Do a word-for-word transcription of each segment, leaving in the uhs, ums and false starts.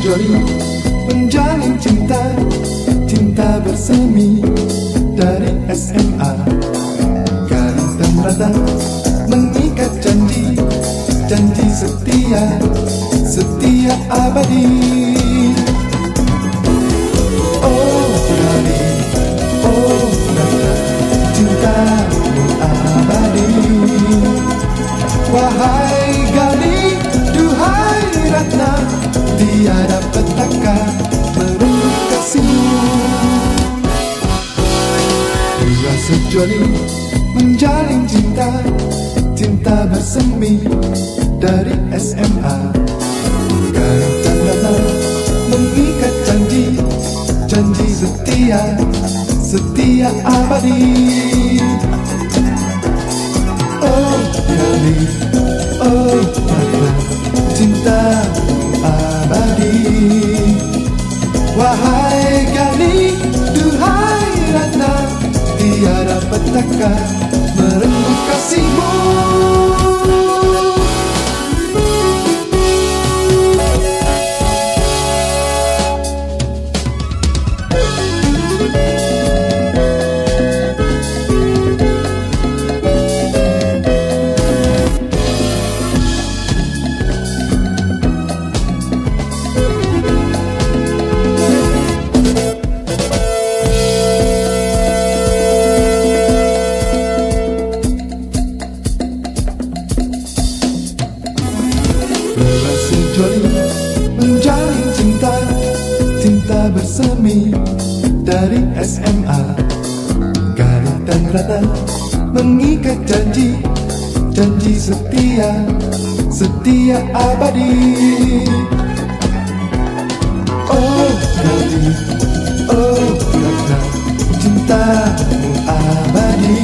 sejoli menjalin cinta, cinta bersemi dari S M A. Garis dan rata mengikat janji, janji setia, setia abadi. Oh Gali, oh rata, cintamu abadi. Wahai Gali, duhai Ratna, tiada petaka merenggut kasihmu. Dua sejoli menjalin cinta, cinta bersemi dari S M A. Garis dan rata mengikat janji, janji setia, setia abadi. Oh Gali, oh Ratna, cintamu abadi. Wahai Gali, duhai Ratna, tiada petaka merenggut kasihmu. Dua sejoli menjalin cinta, cinta bersemi dari S M A. Garis dan rata mengikat janji, janji setia, setia abadi. Oh Gali, oh Ratna, cintamu abadi.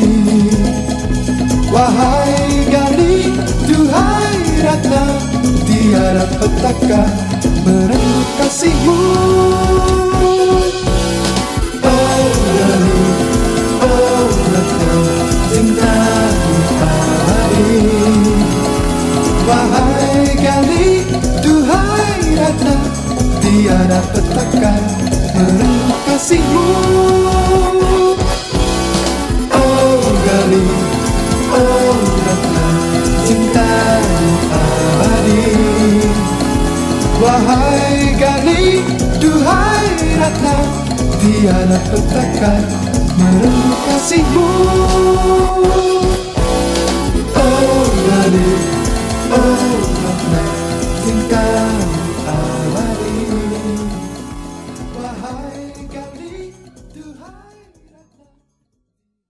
Wahai Gali, duhai Ratna, tiada petaka merenggut kasihmu. Oh Gali, oh Ratna, cintamu abadi. Wahai Gali, duhai Ratna, tiada petaka merenggut kasihmu. Oh Gali, oh Ratna, cintamu abadi. Wahai Gali, duhai Ratna, tiada petaka merenggut kasihmu.